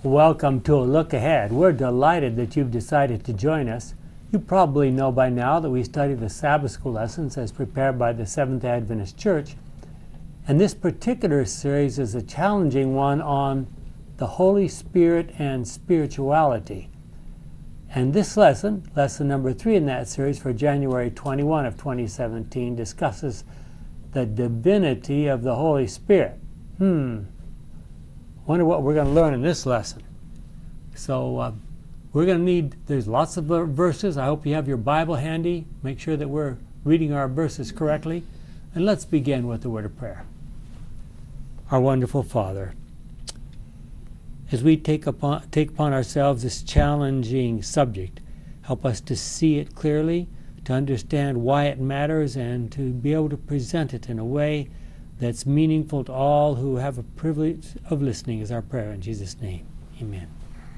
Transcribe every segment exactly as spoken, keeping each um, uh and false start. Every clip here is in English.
Welcome to a look ahead. We're delighted that you've decided to join us. You probably know by now that we study the Sabbath school lessons as prepared by the Seventh-day Adventist Church. And this particular series is a challenging one on the Holy Spirit and spirituality. And this lesson, lesson number three in that series for January twenty-first of twenty seventeen, discusses the divinity of the Holy Spirit. Hmm. Wonder what we're going to learn in this lesson. So uh, we're going to need, there's lots of verses. I hope you have your Bible handy. Make sure that we're reading our verses correctly. And let's begin with the word of prayer. Our wonderful Father, as we take upon, take upon ourselves this challenging subject, help us to see it clearly, to understand why it matters, and to be able to present it in a way that's meaningful to all who have a privilege of listening, is our prayer in Jesus' name. Amen.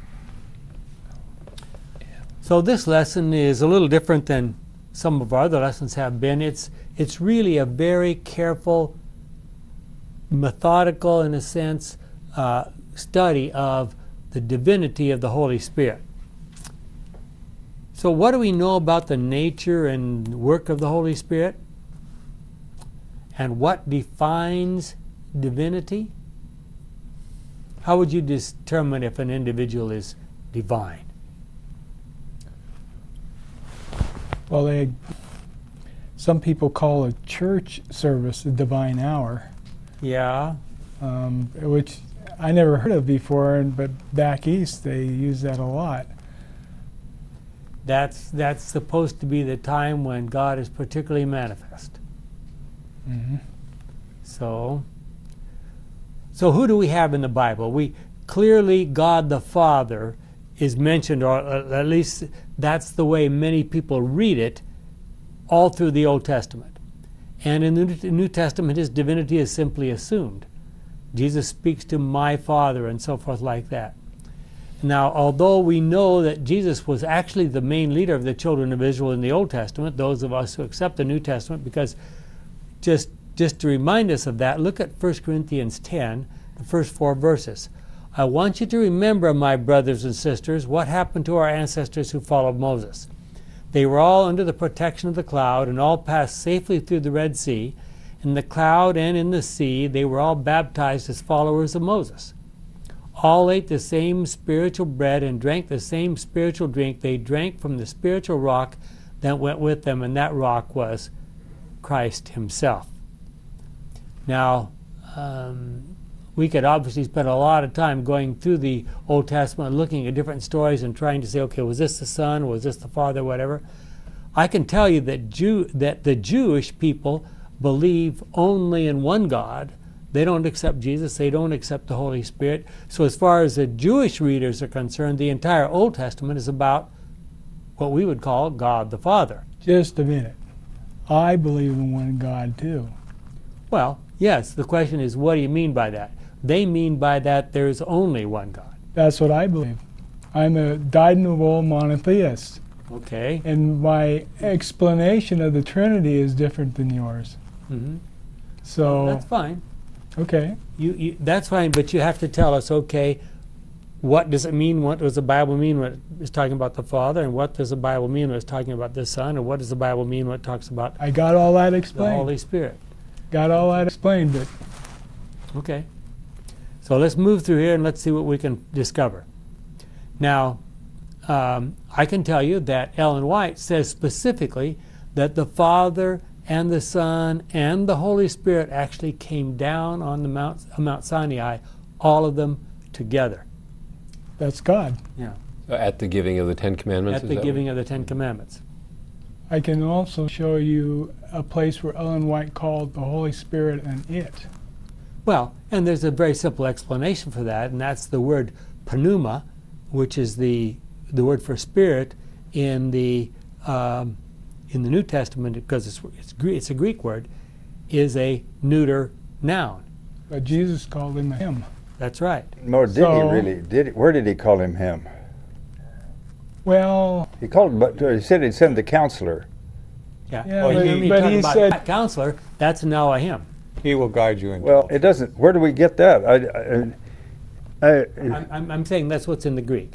So this lesson is a little different than some of our other lessons have been. It's, it's really a very careful, methodical, in a sense, uh, study of the divinity of the Holy Spirit. So what do we know about the nature and work of the Holy Spirit? And what defines divinity? How would you determine if an individual is divine? Well, they, some people call a church service a divine hour. Yeah. Um, which I never heard of before, but back east they use that a lot. That's, that's supposed to be the time when God is particularly manifest. Mm-hmm. So, so who do we have in the Bible? We clearly, God the Father is mentioned, or at least that's the way many people read it, all through the Old Testament. And in the New Testament, his divinity is simply assumed. Jesus speaks to my Father and so forth like that. Now, although we know that Jesus was actually the main leader of the children of Israel in the Old Testament, those of us who accept the New Testament, because just, just to remind us of that, look at First Corinthians ten, the first four verses. I want you to remember, my brothers and sisters, what happened to our ancestors who followed Moses. They were all under the protection of the cloud and all passed safely through the Red Sea. In the cloud and in the sea, they were all baptized as followers of Moses. All ate the same spiritual bread and drank the same spiritual drink. They drank from the spiritual rock that went with them, and that rock was Christ himself. Now, um, we could obviously spend a lot of time going through the Old Testament, looking at different stories and trying to say, okay, was this the Son, was this the Father, whatever. I can tell you that Jew, that the Jewish people believe only in one God. They don't accept Jesus. They don't accept the Holy Spirit. So as far as the Jewish readers are concerned, the entire Old Testament is about what we would call God the Father. Just a minute. I believe in one God too. Well, yes, the question is, what do you mean by that? They mean by that there's only one God. That's what I believe. I'm a dyed-in-the-wool monotheist. Okay. And my explanation of the Trinity is different than yours. Mm-hmm. So that's fine. Okay. You, you, that's fine, but you have to tell us, okay, what does it mean? What does the Bible mean when it's talking about the Father? And what does the Bible mean when it's talking about the Son? And what does the Bible mean when it talks about I got all that explained. the Holy Spirit? Got all that explained, but okay. So let's move through here and let's see what we can discover. Now, um, I can tell you that Ellen White says specifically that the Father and the Son and the Holy Spirit actually came down on the Mount, Mount Sinai, all of them together. That's God. Yeah. At the giving of the Ten Commandments? At the giving of the Ten Commandments. I can also show you a place where Ellen White called the Holy Spirit an it. Well, and there's a very simple explanation for that, and that's the word pneuma, which is the the word for spirit in the um, in the New Testament, because it's it's, it's a Greek word, is a neuter noun. But Jesus called him him. That's right. Nor did So- he really? Did he, where did he call him him? Well, He called, but he said he'd send the counselor. Yeah. Yeah, Oh, but- you mean but talking he about said- that counselor? That's now a him. He will guide you into Well, all it doesn't. Where do we get that? I, I, I, I'm, I'm, I'm saying that's what's in the Greek.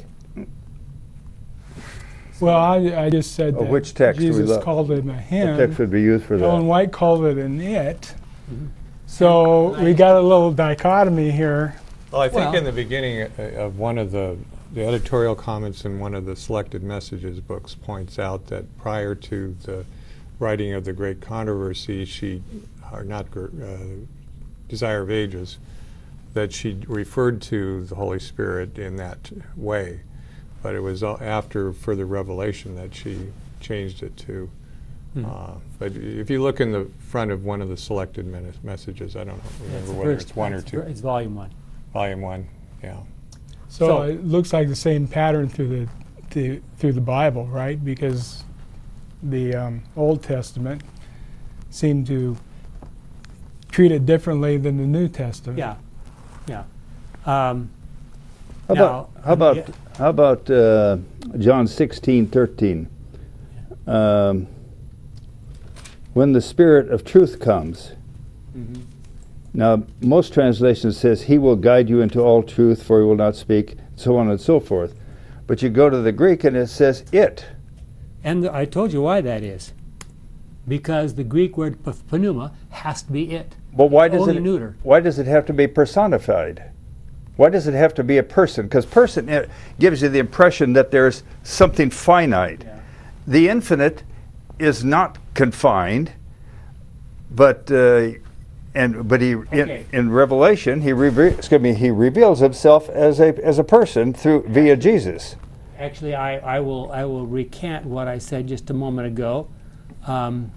Well, I, I just said Oh, that which text do we Jesus look? called it a what him. text would be used for Ellen that? White called it an it. Mhm. So And I- we got a little dichotomy here. Well, I think Well- in the beginning uh, of one of the, the editorial comments in one of the Selected Messages books points out that prior to the writing of the Great Controversy, she, or not gr- uh, Desire of Ages, that she referred to the Holy Spirit in that way. But it was uh, after further revelation that she changed it to. Hmm. Uh, but if you look in the front of one of the Selected men- Messages, I don't remember That's the whether first- it's one or that's two. It's volume one. Volume one, yeah. So, So- it looks like the same pattern through the the, through the Bible, right? Because the um, Old Testament seemed to treat it differently than the New Testament. Yeah, yeah. Um, How Now, about how about yeah. how about uh, John sixteen thirteen? Um, when the Spirit of truth comes. mhm. Now, most translations says he will guide you into all truth, for he will not speak, so on and so forth. But you go to the Greek and it says it. And I told you why that is. Because the Greek word p- pneuma has to be it. But why does Only it neuter. why does it have to be personified? Why does it have to be a person? Because person uh, gives you the impression that there's something finite. Yeah. The infinite is not confined, but uh, and but he Okay. in, in Revelation he reve- excuse me he reveals himself as a as a person through via Jesus. Actually, I, I will I will recant what I said just a moment ago. Um,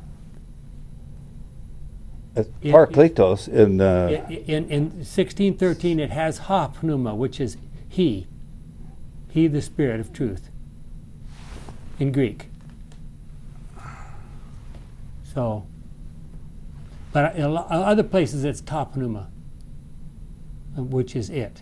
Uh, It- Parakletos in uh, i- in in sixteen thirteen, it has ha pneuma, which is he, he the Spirit of truth, in Greek. So, but in lo- other places it's ta pneuma, uh, which is it.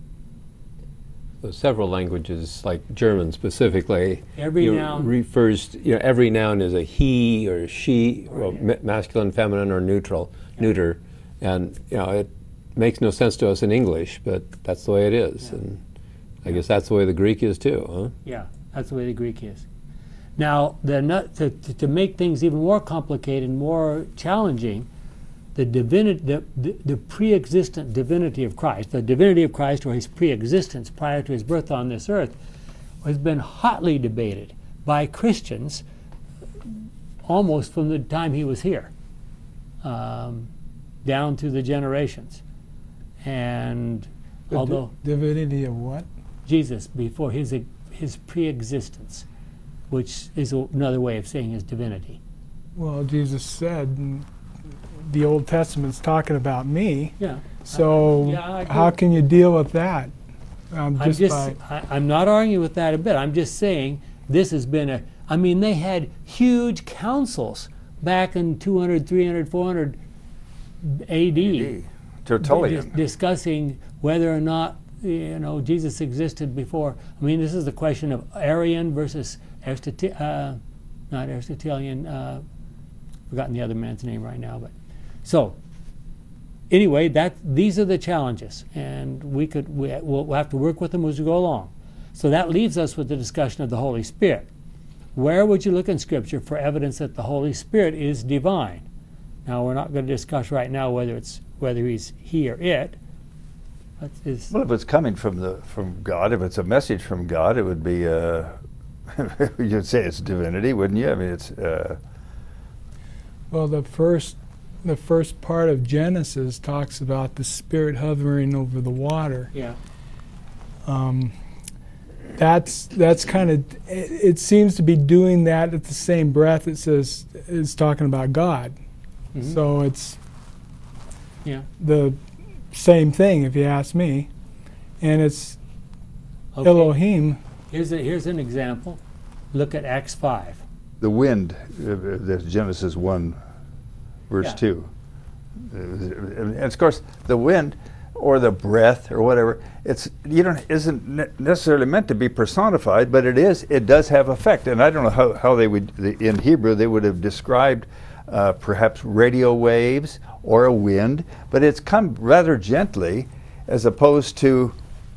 So several languages, like German specifically, Every you know, noun- refers. To, you know, every noun is a he or she, well, ma- masculine, feminine, or neutral, neuter, and you know it makes no sense to us in English, but that's the way it is, Yeah. and I guess that's the way the Greek is too, huh? Yeah, that's the way the Greek is. Now, the not, to, to, to make things even more complicated and more challenging, the divinity, the, the, the pre-existent divinity of Christ, the divinity of Christ or his pre-existence prior to his birth on this earth, has been hotly debated by Christians almost from the time he was here, um, down through the generations. And The although di- divinity of what? Jesus, before his his pre-existence, which is a- another way of saying his divinity. Well, Jesus said in the Old Testament's talking about me. Yeah. So Yeah, I how agree. can you deal with that? Um, I'm just just, by, I, I'm not arguing with that a bit. I'm just saying this has been a, I mean, they had huge councils back in two hundred, three hundred, four hundred A D Tertullian. dis- discussing whether or not, you know, Jesus existed before. I mean, this is the question of Arian versus Aristotelian, uh, not Aristotelian, uh, forgotten the other man's name right now, but so anyway, that these are the challenges, and we could we, we'll, we'll have to work with them as we go along. So that leaves us with the discussion of the Holy Spirit. Where would you look in Scripture for evidence that the Holy Spirit is divine? Now, we're not going to discuss right now whether it's whether he's he or it. But it's, Well, if it's coming from the from God, if it's a message from God, it would be. Uh, you'd say it's divinity, wouldn't you? I mean, it's. Uh, well, the first the first part of Genesis talks about the Spirit hovering over the water. yeah. Um, that's that's kind of it, it seems to be doing that at the same breath it says it's talking about God. Mhm. So it's Yeah. the same thing if you ask me, and it's Okay. Elohim. Here's a, here's an example. Look at Acts five. the wind, uh, that's Genesis one, verse Yeah. two. Uh, And of course, the wind or the breath or whatever, it's you don't isn't ne- necessarily meant to be personified, but it is. It does have effect, and I don't know how, how they would the, in Hebrew they would have described uh, perhaps radio waves or a wind, but it's come rather gently, as opposed to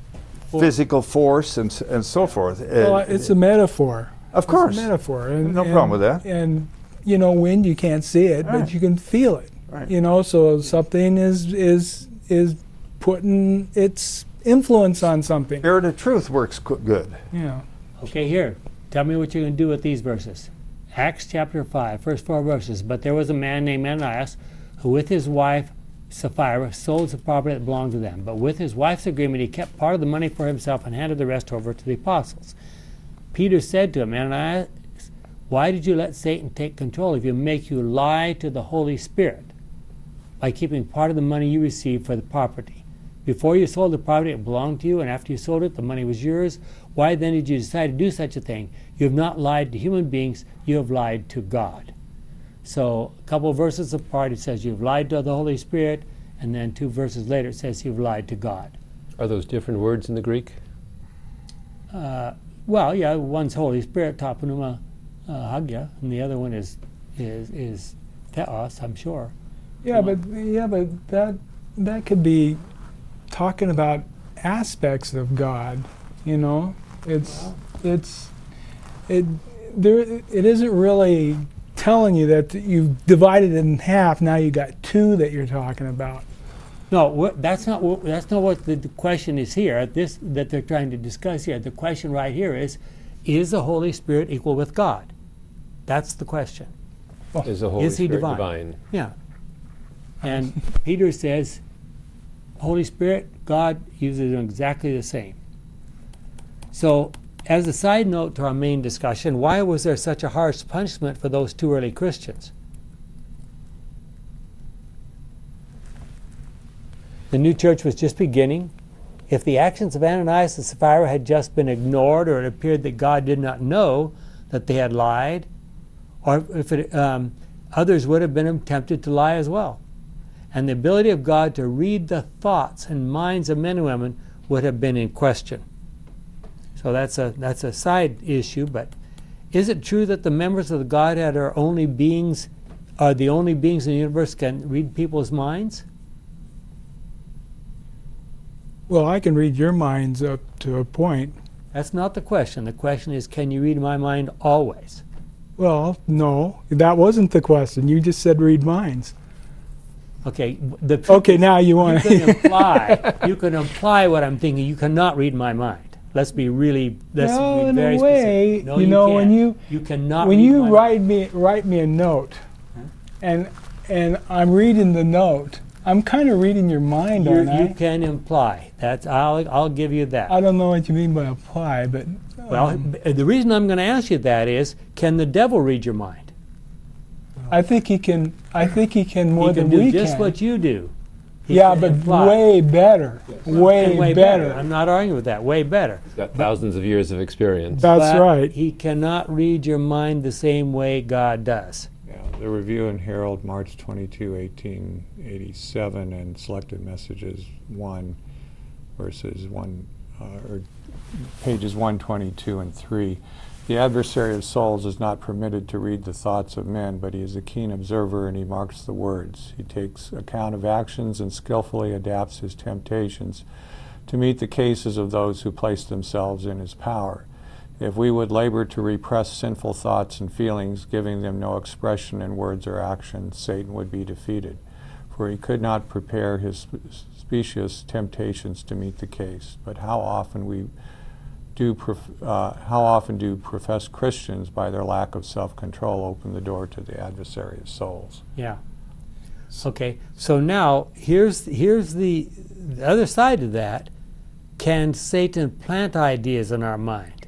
Well- physical force and s- and so forth. Well, Uh, it's a metaphor. Of course. It's a metaphor. And, No and- problem with that. And, you know, wind, you can't see it, Right. but you can feel it. Right. You know, so something is is is putting its influence on something. Spirit of truth works co- good. Yeah. Okay, here. Tell me what you're going to do with these verses. Acts chapter five, first four verses. But there was a man named Ananias who with his wife Sapphira sold the property that belonged to them. But with his wife's agreement, he kept part of the money for himself and handed the rest over to the apostles. Peter said to him, Ananias, why did you let Satan take control if you make you lie to the Holy Spirit by keeping part of the money you received for the property? Before you sold the property, it belonged to you, and after you sold it, the money was yours. Why then did you decide to do such a thing? You have not lied to human beings, you have lied to God. So a couple of verses apart, it says you've lied to the Holy Spirit, and then two verses later it says you've lied to God. Are those different words in the Greek? Uh, well, yeah, one's Holy Spirit, tapanuma uh, hagya, and the other one is is is theos, I'm sure. Yeah, but yeah, but that that could be talking about aspects of God. You know, it's it's it there. It isn't really telling you that you've divided it in half. Now you got two that you're talking about. No, wh- that's not what that's not what the, the question is here. This that they're trying to discuss here. The question right here is: is the Holy Spirit equal with God? That's the question. Is the Holy Is he Spirit divine? divine? Yeah. And Peter says, Holy Spirit, God uses them exactly the same. So, as a side note to our main discussion, why was there such a harsh punishment for those two early Christians? The new church was just beginning. If the actions of Ananias and Sapphira had just been ignored, or it appeared that God did not know that they had lied, or if it, um, others would have been tempted to lie as well. And the ability of God to read the thoughts and minds of men and women would have been in question. So that's a that's a side issue. But is it true that the members of the Godhead are only beings, are the only beings in the universe can read people's minds? Well, I can read your minds up to a point. That's not the question. The question is, can you read my mind always? Well, no, that wasn't the question. You just said read minds. Okay. The Okay, now you want you can imply you can imply what I'm thinking. You cannot read my mind. Let's be really. Let's No, be in a very way, specific. No, you know, when can't. you- you cannot when read you my write mind. me write me a note, and and I'm reading the note, I'm kind of reading your mind, You're, aren't I? you can imply. That's I'll I'll give you that. I don't know what you mean by apply, but well, um, b- the reason I'm going to ask you that is, can the devil read your mind? I think he can. I think he can more he can than do we just can. what you do. He yeah, can but imply. way better. Way, And way better. I'm not arguing with that. Way better. He's got thousands of years of experience. That's But right. He cannot read your mind the same way God does. Yeah, the Review and Herald, March twenty-second, eighteen eighty-seven, and Selected Messages one, verses one, uh, or pages one twenty-two and three. The adversary of souls is not permitted to read the thoughts of men, but he is a keen observer and he marks the words. He takes account of actions and skillfully adapts his temptations to meet the cases of those who place themselves in his power. If we would labor to repress sinful thoughts and feelings, giving them no expression in words or actions, Satan would be defeated, for he could not prepare his specious temptations to meet the case. But how often we do, prof- uh, how often do professed Christians, by their lack of self-control, open the door to the adversary of souls? Yeah. Okay. So now here's here's the, the other side of that. Can Satan plant ideas in our mind?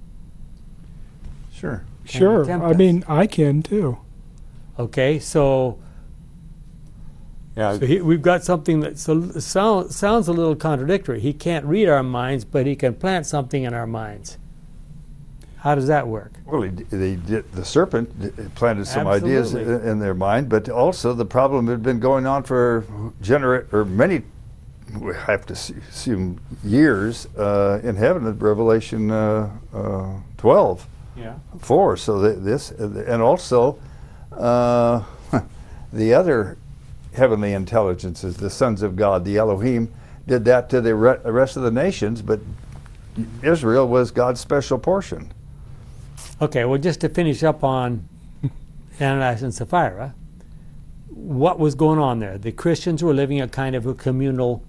Sure. Sure. tempt I us. mean, I can too. Okay. So, Yeah, so he, we've got something that so, sound, sounds a little contradictory. He can't read our minds, but he can plant something in our minds. How does that work? Well, he, d- they did, the serpent d- planted some ideas Absolutely. in, in their mind, but also the problem had been going on for genera- or many, we have to s- assume years uh, in heaven at Revelation uh, uh, twelve. Yeah. Four. So th- this, and also uh, the other heavenly intelligences, the sons of God, the Elohim, did that to the re- rest of the nations, but Israel was God's special portion. Okay, well, just to finish up on Ananias and Sapphira, what was going on there? The Christians were living a kind of a communal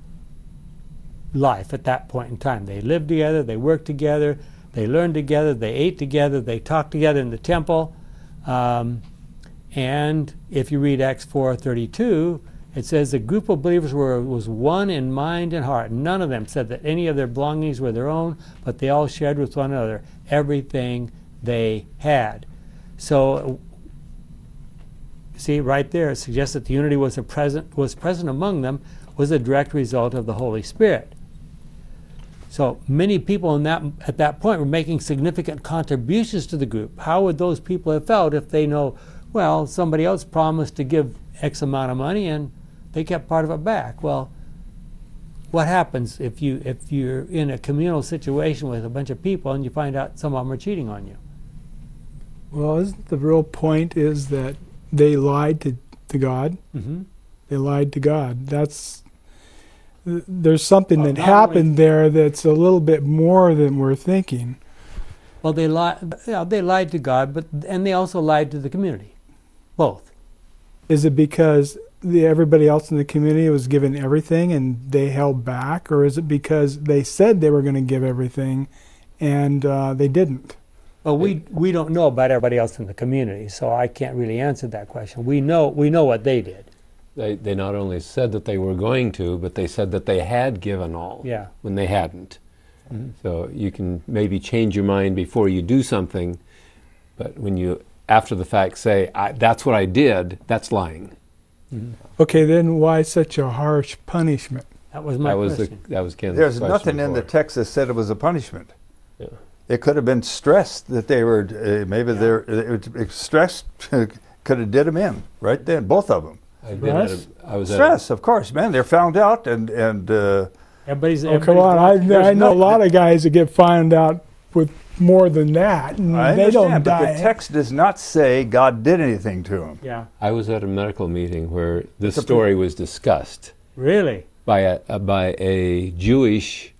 life at that point in time. They lived together, they worked together, they learned together, they ate together, they talked together in the temple. Um, and if you read Acts four thirty-two, it says the group of believers were was one in mind and heart. None of them said that any of their belongings were their own, but they all shared with one another everything they had. So, see, right there, it suggests that the unity was a present was present among them, was a direct result of the Holy Spirit. So many people in that at that point were making significant contributions to the group. How would those people have felt if they know, well, somebody else promised to give X amount of money and they kept part of it back? Well, what happens if you if you're in a communal situation with a bunch of people and you find out some of them are cheating on you? Well, isn't the real point is that they lied to, to God? Mm-hmm. They lied to God. That's th- there's something Well, that not happened only- there that's a little bit more than we're thinking. Well, they lied. Yeah, they lied to God, but and they also lied to the community. Both. Is it because the, everybody else in the community was given everything and they held back, or is it because they said they were going to give everything and uh, they didn't? Well, we we don't know about everybody else in the community, so I can't really answer that question. We know we know what they did. They, they not only said that they were going to, but they said that they had given all Yeah. when they hadn't. Mm-hmm. So you can maybe change your mind before you do something, but when you, after the fact, say, I, that's what I did, that's lying. Mm-hmm. Okay, then why such a harsh punishment? That was my That was, the, question. that was Ken's There's question nothing in the before. text that said it was a punishment. Yeah. It could have been stress that they were, uh, maybe they're, it, it, stress could have did them in right then, both of them. I've been at Stress? a, I was at Stress, of course, man. They're found out and, and uh, Everybody's. Oh, come on. I, I know a lot of guys that get found out with more than that, and I they don't understand, but die. the text does not say God did anything to them. Yeah. I was at a medical meeting where this It's a story was discussed Really. by a, uh, by a Jewish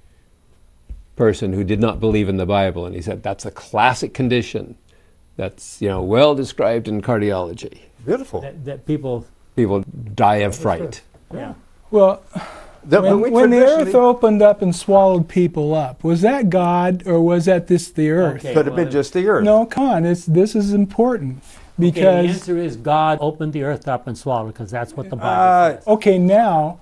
person who did not believe in the Bible, and he said that's a classic condition that's, you know, well described in cardiology. Beautiful. That, that people. People die of fright. Yeah. Well, The- when, we when the earth traditionally- opened up and swallowed people up, was that God or was that this the earth? Okay. could have been well, just the earth. No, come on. It's, this is important Okay, the because answer is God opened the earth up and swallowed it, because that's what the Bible Uh, says. okay, now,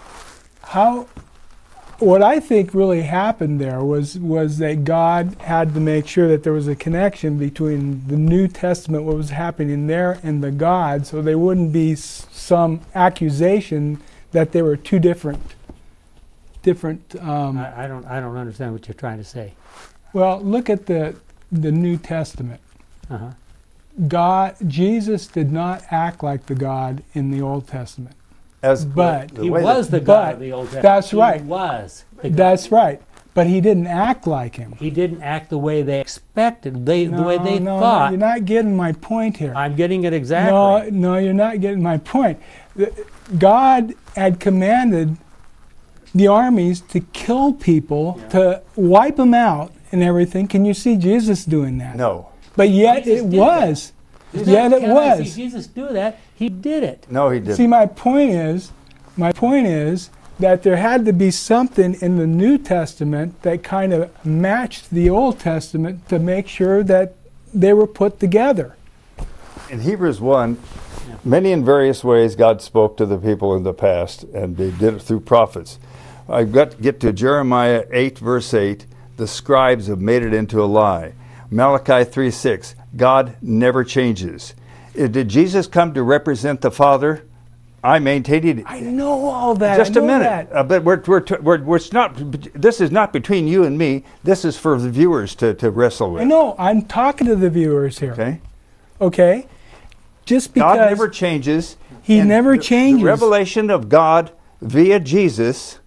how? What I think really happened there was was that God had to make sure that there was a connection between the New Testament, what was happening there, and the God, so there wouldn't be s- some accusation that they were two different, different. Um, I, I don't. I don't understand what you're trying to say. well, look at the the New Testament. Uh-huh. God, Jesus did not act like the God in the Old Testament. As But the He way was that- the God but of the Old Testament. that's He right. was. The God. That's right. But he didn't act like him. He didn't act the way they expected. They the No, way they no, thought. You're not getting my point here. I'm getting it exactly. No, no, you're not getting my point. The- God had commanded the armies to kill people, Yeah. to wipe them out and everything. Can you see Jesus doing that? No. But yet Jesus it did was. It's Yet not, it can I was. see Jesus do that? He did it. No, he didn't. See, my point is, my point is that there had to be something in the New Testament that kind of matched the Old Testament to make sure that they were put together. In Hebrews one, Yeah. many and various ways God spoke to the people in the past, and they did it through prophets. I've got to get to Jeremiah eight, verse eight. The scribes have made it into a lie. Malachi three six. God never changes. Uh, Did Jesus come to represent the Father? I maintain he did. I know all that. Just I a know minute. that. Uh, but we're, we're, t- we're, we're it's not, this is not between you and me. This is for the viewers to, to wrestle with. I know. I'm talking to the viewers here. Okay? Okay? Just because God never changes. He and never the- changes. The revelation of God via Jesus,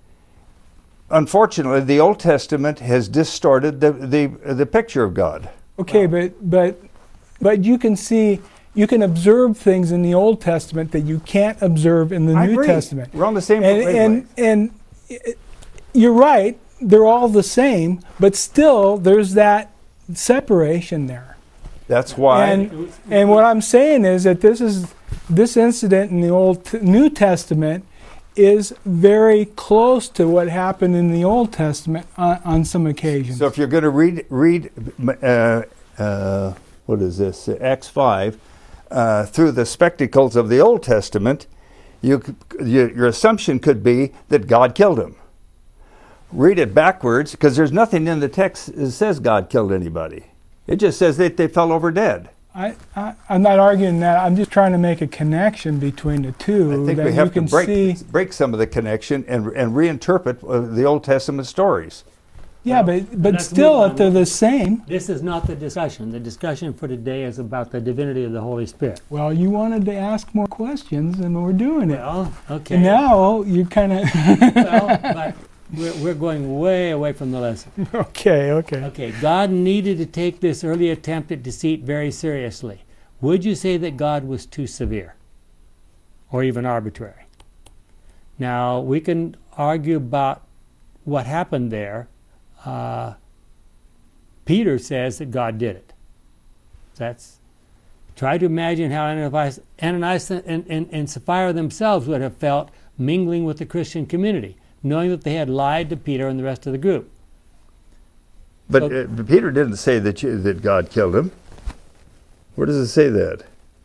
unfortunately, the Old Testament has distorted the, the, the picture of God. Okay, but but but you can see, you can observe things in the Old Testament that you can't observe in the I New agree. Testament. We're on the same And wavelength. and, and uh, you're right. they're all the same, but still there's that separation there. That's why. And, and what I'm saying is that this is this incident in the Old T- New Testament is very close to what happened in the Old Testament on, on some occasions. So if you're going to read read uh, uh, what is this Acts five uh, through the spectacles of the Old Testament, you, could, you your assumption could be that God killed him. Read it backwards, because there's nothing in the text that says God killed anybody. It just says that they fell over dead. I, I, I'm not arguing that. I'm just trying to make a connection between the two. I think that we have you can to break see. break some of the connection and and reinterpret uh, the Old Testament stories. Yeah, Well, but but let's still, move on. if they're the same. This is not the discussion. The discussion for today is about the divinity of the Holy Spirit. Well, you wanted to ask more questions, and we're doing it. Well, okay. And now you kind of. well, but we're, we're going way away from the lesson. okay, okay. Okay, God needed to take this early attempt at deceit very seriously. Would you say that God was too severe or even arbitrary? Now, we can argue about what happened there. Uh, Peter says that God did it. That's try to imagine how Ananias, Ananias and, and, and Sapphira themselves would have felt mingling with the Christian community, knowing that they had lied to Peter and the rest of the group. But So- uh, Peter didn't say that you, that God killed him. Where does it say that?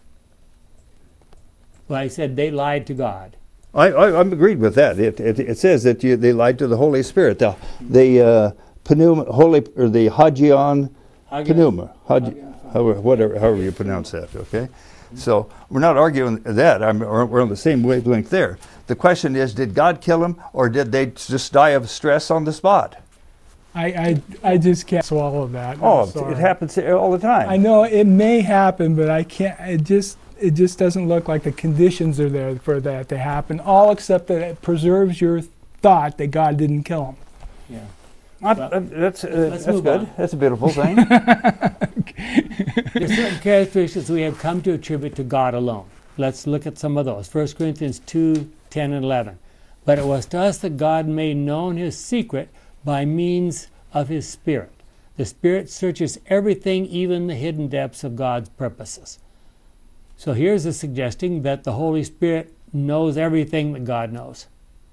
Well, he said they lied to God. I, I, I'm agreed with that. It, it, it says that you, they lied to the Holy Spirit. The, the uh, pneuma, holy, or the hagion Hagion. pneuma, hagi, however, whatever, however you pronounce that. Okay, so we're not arguing that. I'm, we're on the same wavelength there. The question is, did God kill him, or did they just die of stress on the spot? I, I, I just can't swallow that. I'm Oh, sorry. it happens all the time. I know it may happen, but I can't. It just it just doesn't look like the conditions are there for that to happen. All except that it preserves your thought that God didn't kill him. Yeah. Not- Well, uh, that's uh, let's that's move good. on. That's a beautiful thing. There's certain characteristics we have come to attribute to God alone. Let's look at some of those. First Corinthians two, ten, and eleven. But it was to us that God made known his secret by means of his Spirit. The Spirit searches everything, even the hidden depths of God's purposes. So here's a suggesting that the Holy Spirit knows everything that God knows.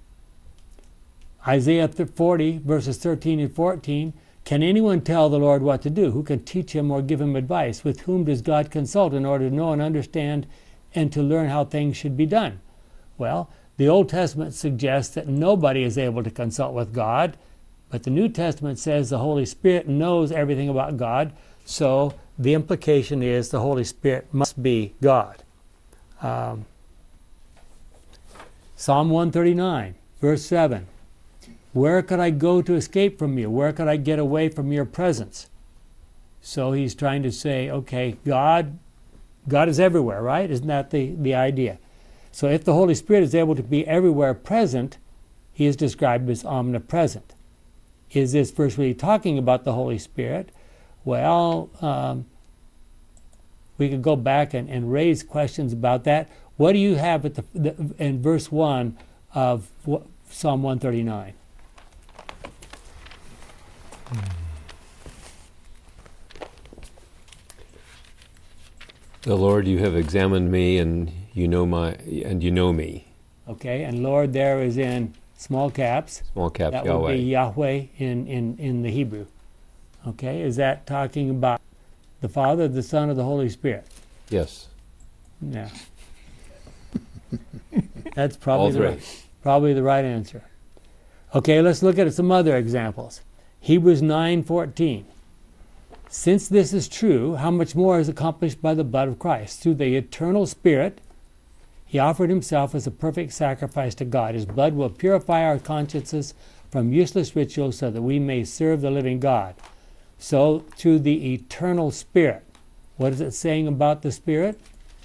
Isaiah forty, verses thirteen and fourteen, can anyone tell the Lord what to do? Who can teach him or give him advice? With whom does God consult in order to know and understand and to learn how things should be done? Well, the Old Testament suggests that nobody is able to consult with God, but the New Testament says the Holy Spirit knows everything about God, so the implication is the Holy Spirit must be God. Um, Psalm one thirty-nine, verse seven. Where could I go to escape from you? Where could I get away from your presence? So he's trying to say, okay, God, God is everywhere, right? Isn't that the, the idea? So if the Holy Spirit is able to be everywhere present, he is described as omnipresent. Is this verse really talking about the Holy Spirit? Well, um, we could go back and, and raise questions about that. What do you have at the, the in verse one of what, Psalm one thirty-nine? The Lord, you have examined me, and you know my, and you know me. Okay, and Lord there is in small caps. Small caps, That Yahweh. would be Yahweh in, in, in the Hebrew. Okay, is that talking about the Father, the Son, or the Holy Spirit? Yes. Yeah. That's probably All the three. right, probably the right answer. Okay, let's look at some other examples. Hebrews nine fourteen. Since this is true, how much more is accomplished by the blood of Christ? Through the eternal Spirit, he offered himself as a perfect sacrifice to God. His blood will purify our consciences from useless rituals so that we may serve the living God. So, through the eternal Spirit. What is it saying about the Spirit?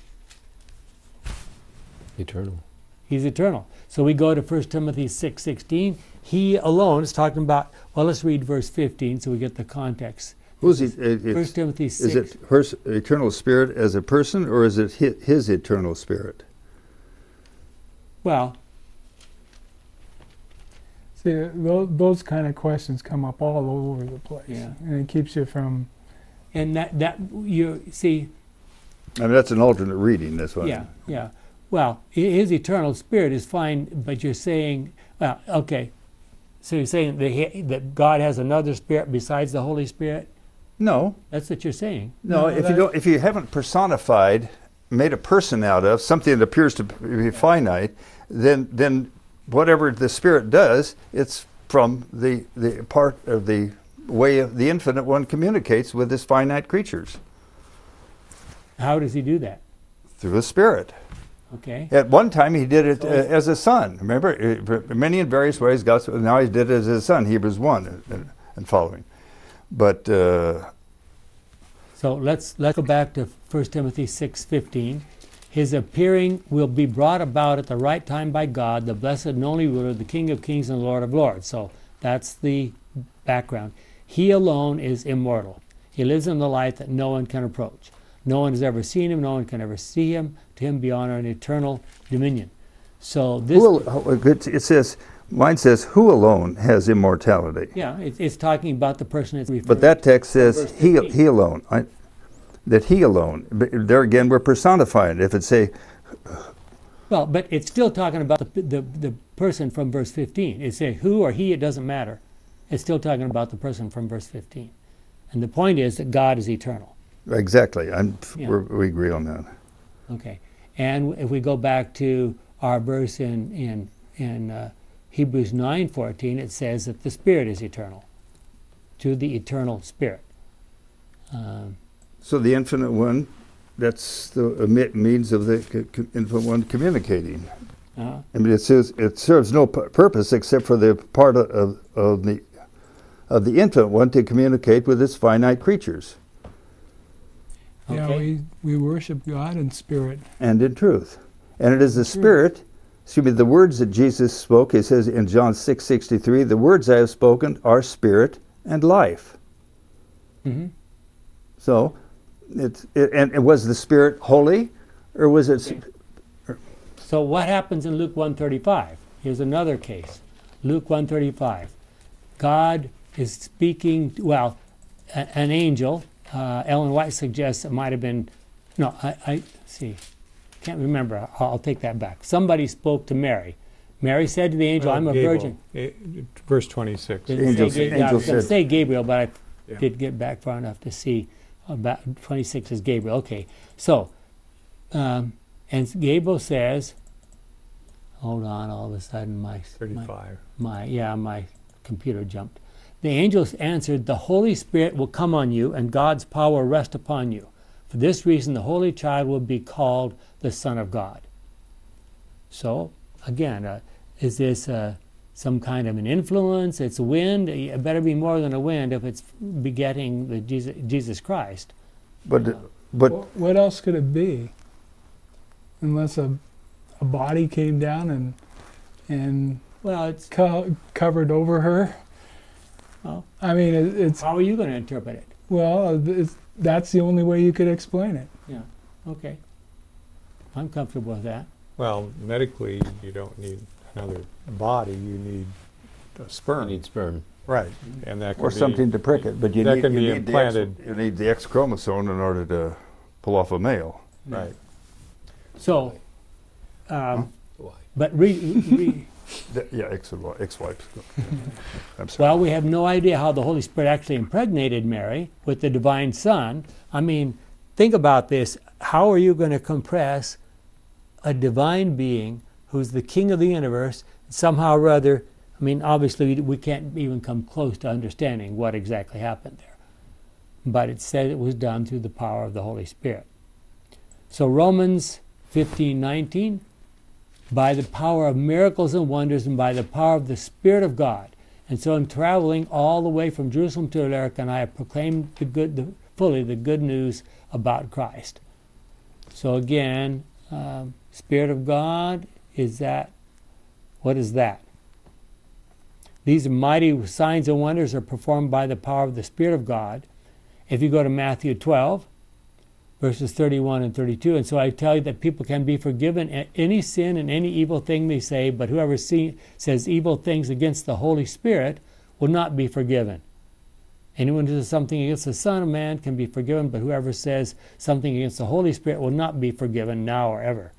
Eternal. He's eternal. So we go to First Timothy six sixteen. He alone is talking about, well, let's read verse fifteen so we get the context. Who's he? It, it's- First Timothy six. is it her eternal spirit as a person, or is it his, his eternal spirit? Well, See, those, those kind of questions come up all over the place, Yeah. and it keeps you from. And that, that you see, I mean, that's an alternate reading, this one. yeah, yeah. Well, hi- his eternal spirit is fine, but you're saying, well, okay. So you're saying that, he, that God has another spirit besides the Holy Spirit? No, That's what you're saying. no. No, if you that- don't, if you haven't personified, made a person out of something that appears to be finite, then then whatever the Spirit does, it's from the the part of the way of the infinite one communicates with his finite creatures How does he do that? through the Spirit. Okay. At one time, he did it uh, So- as a son. Remember, uh, many in various ways. God, now he did it as a son. Hebrews one and, and following. But uh, So let's let's go back to First Timothy six fifteen. His appearing will be brought about at the right time by God, the blessed and only ruler, the King of kings and Lord of lords. So that's the background. He alone is immortal. He lives in the light that no one can approach. No one has ever seen him. No one can ever see him. To him be honor and eternal dominion. So this, who, al- it it says, mine says, who alone has immortality? yeah, it's, it's talking about the person it's referring. But that text Verse says he fifteen. he alone. I, that he alone. But there again, we're personifying. If it say Well, but it's still talking about the, the, the person from verse fifteen. It says who or he, it doesn't matter. It's still talking about the person from verse fifteen. And the point is that God is eternal. exactly, I'm, Yeah. we're, we agree on that. Okay. And if we go back to our verse in, in, in uh, Hebrews nine fourteen, it says that the Spirit is eternal, to the eternal Spirit. Um, So the infinite one, that's the uh, me- means of the c- c- infinite one communicating. uh, I mean, it says it serves no pu- purpose except for the part of, of, of the of the infinite one to communicate with its finite creatures Yeah, okay. we, we worship God in spirit. and in truth. And it is the Spirit, excuse me, the words that Jesus spoke. He says in John six sixty three, "The words I have spoken are spirit and life." Mhm. So, it's it, and, and was the Spirit holy, or was it? Okay. So what happens in Luke one thirty-five? Here's another case. Luke one thirty-five. God is speaking, well, a, an angel, uh, Ellen White suggests it might have been, no, I, I see, can't remember. I'll, I'll take that back. Somebody spoke to Mary. Mary said to the angel, Well, I'm a Gabriel. virgin. Eh, verse twenty-six. Didn't Angel say, said- Ga- yeah, I angel was going to said- say Gabriel, but I Yeah. did get back far enough to see about twenty-six is Gabriel. Okay, so, um, and Gabriel says, hold on, all of a sudden my, my, thirty-five. my, yeah, my computer jumped. The angels answered, the Holy Spirit will come on you and God's power rest upon you. For this reason, the Holy Child will be called the Son of God. So, again, uh, is this uh, some kind of an influence? It's wind. It better be more than a wind if it's begetting the Jesus, Jesus Christ. But but Wh- what else could it be? Unless a, a body came down and and Well, it's co- covered over her. well, I mean, it, it's how are you going to interpret it? well, it's, that's the only way you could explain it. Yeah. Okay. I'm comfortable with that. Well, medically, you don't need another body. You need a You sperm. need sperm. Right, and that could or be, something to prick it. But you that need can you be need the X, implanted. you need the X chromosome in order to pull off a male. Right. So, um, Why? but re, re, The- yeah, X and Y, X Y. I'm sorry. well, we have no idea how the Holy Spirit actually impregnated Mary with the divine Son. I mean, think about this. How are you going to compress a divine being who's the King of the universe, somehow or other? I mean, obviously, we can't even come close to understanding what exactly happened there. But it said it was done through the power of the Holy Spirit. So Romans fifteen nineteen, by the power of miracles and wonders and by the power of the Spirit of God. And so I'm traveling all the way from Jerusalem to Illyricum, and I have proclaimed the good, the, fully the good news about Christ. So again, um, Spirit of God, is that, what is that? These mighty signs and wonders are performed by the power of the Spirit of God. If you go to Matthew twelve, verses thirty-one and thirty-two. And so I tell you that people can be forgiven any sin and any evil thing they say, but whoever see, says evil things against the Holy Spirit will not be forgiven. Anyone who says something against the Son of Man can be forgiven, but whoever says something against the Holy Spirit will not be forgiven now or ever.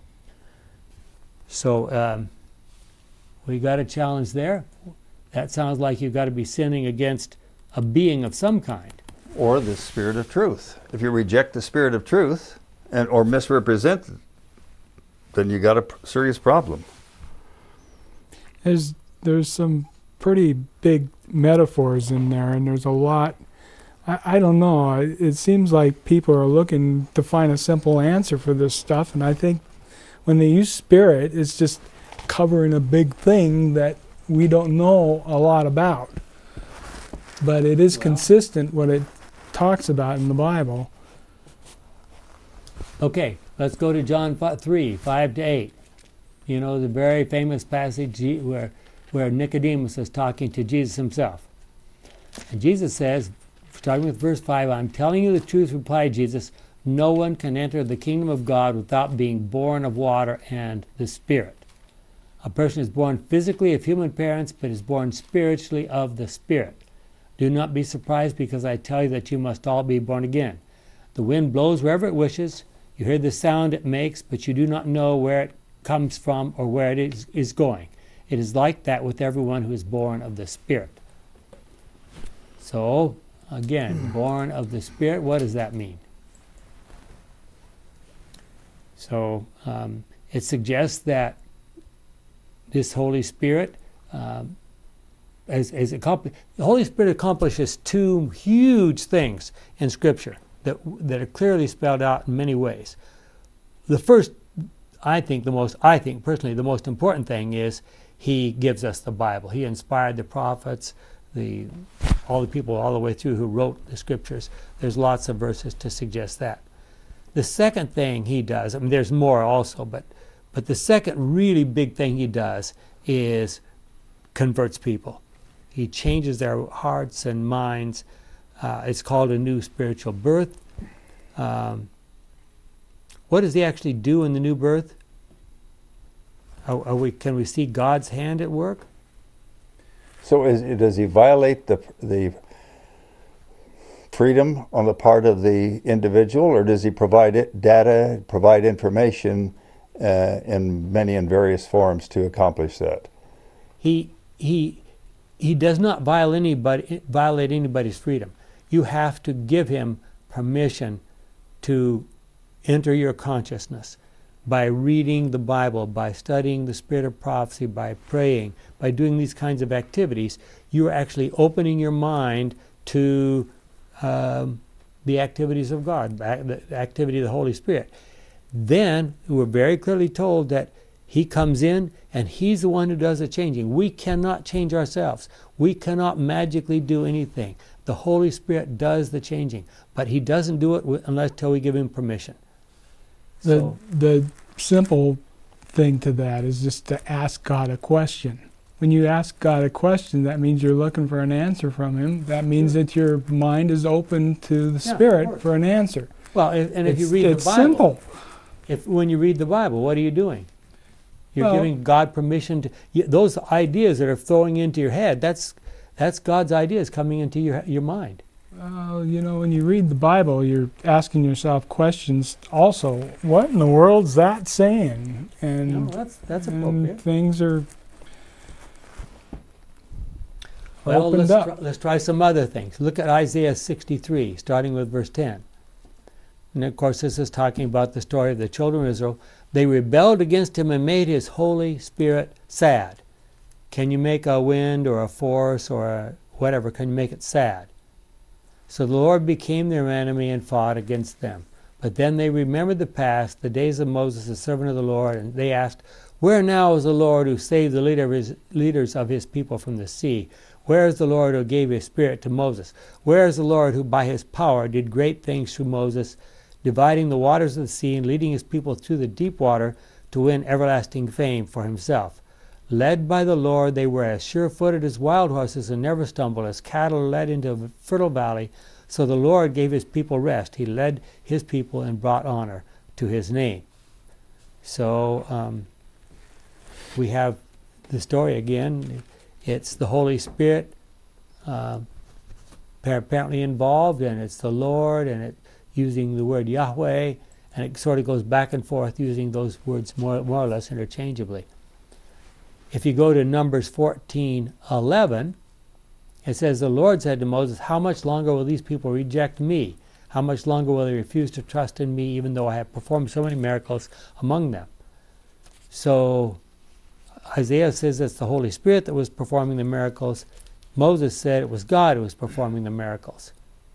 So um, we got a challenge there. That sounds like you've got to be sinning against a being of some kind. Or the Spirit of truth. If you reject the Spirit of truth and or misrepresent it, then you got a serious problem. There's there's some pretty big metaphors in there, and there's a lot. I, I don't know. It, it seems like people are looking to find a simple answer for this stuff, and I think when they use spirit, it's just covering a big thing that we don't know a lot about. But it is well, consistent what it talks about in the Bible. Okay, let's go to John three, five to eight. You know, the very famous passage where, where Nicodemus is talking to Jesus himself. And Jesus says, starting with verse five, I'm telling you the truth, replied Jesus, no one can enter the kingdom of God without being born of water and the Spirit. A person is born physically of human parents, but is born spiritually of the Spirit. Do not be surprised because I tell you that you must all be born again. The wind blows wherever it wishes. You hear the sound it makes, but you do not know where it comes from or where it is, is going. It is like that with everyone who is born of the Spirit. So, again, born of the Spirit, what does that mean? So, um, it suggests that this Holy Spirit, um, As, as the Holy Spirit accomplishes two huge things in Scripture that that are clearly spelled out in many ways. The first, I think, the most, I think personally, the most important thing is He gives us the Bible. He inspired the prophets, the all the people all the way through who wrote the Scriptures. There's lots of verses to suggest that. The second thing He does, I mean, there's more also, but but the second really big thing He does is converts people. He changes their hearts and minds. Uh, it's called a new spiritual birth. Um, what does He actually do in the new birth? Are, are we, can we see God's hand at work? So is, does He violate the the freedom on the part of the individual, or does He provide it, data, provide information uh, in many and various forms to accomplish that? He he. He does not violate anybody, violate anybody's freedom. You have to give Him permission to enter your consciousness by reading the Bible, by studying the Spirit of prophecy, by praying, by doing these kinds of activities. You are actually opening your mind to um, the activities of God, the activity of the Holy Spirit. Then we're very clearly told that He comes in and He's the one who does the changing. We cannot change ourselves. We cannot magically do anything. The Holy Spirit does the changing, but He doesn't do it unless till we give Him permission. The, So, the simple thing to that is just to ask God a question. When you ask God a question, that means you're looking for an answer from Him. That means that your mind is open to the Yeah, Spirit for an answer. well, if, and if it's, you read it's the Bible, simple. if when you read the Bible, what are you doing? You're Well, giving God permission to, you, those ideas that are throwing into your head, that's that's God's ideas coming into your your mind. Uh, you know, when you read the Bible, you're asking yourself questions also. What in the world's that saying? And, No, that's that's and appropriate. things are Well, opened let's up. try, let's try some other things. Look at Isaiah sixty-three, starting with verse ten. And of course, this is talking about the story of the children of Israel. They rebelled against Him and made His Holy Spirit sad. Can you make a wind or a force or a whatever, can you make it sad? So the Lord became their enemy and fought against them. But then they remembered the past, the days of Moses, the servant of the Lord, and they asked, where now is the Lord who saved the leader of his, leaders of His people from the sea? Where is the Lord who gave His Spirit to Moses? Where is the Lord who by His power did great things through Moses, dividing the waters of the sea and leading His people through the deep water to win everlasting fame for Himself? Led by the Lord, they were as sure-footed as wild horses and never stumbled, as cattle led into a fertile valley. So the Lord gave his people rest. He led his people and brought honor to his name. So um, we have the story again. It's the Holy Spirit uh, apparently involved, and it's the Lord, and it using the word Yahweh, and it sort of goes back and forth using those words more, more or less interchangeably. If you go to Numbers fourteen eleven, it says, the Lord said to Moses, how much longer will these people reject me? How much longer will they refuse to trust in me, even though I have performed so many miracles among them? So Isaiah says it's the Holy Spirit that was performing the miracles. Moses said it was God who was performing the miracles.